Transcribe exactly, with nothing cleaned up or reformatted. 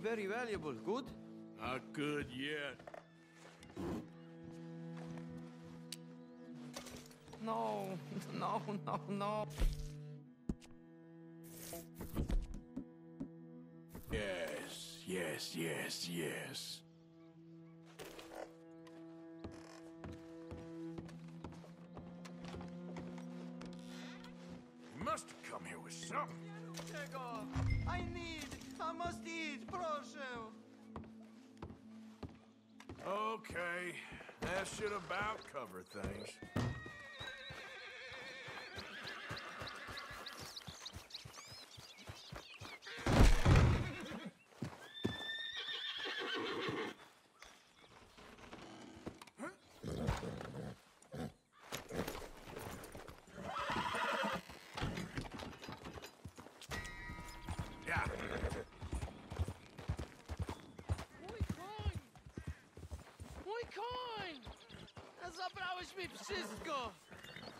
very valuable. Good? Not good yet. No, no, no, no. Yes, yes, yes, yes. You must have come here with something. Czego? I need, I must eat, proszę. Okay, that should about cover things. Yeah. Mój koń! Mój koń! Zabrałeś mi wszystko!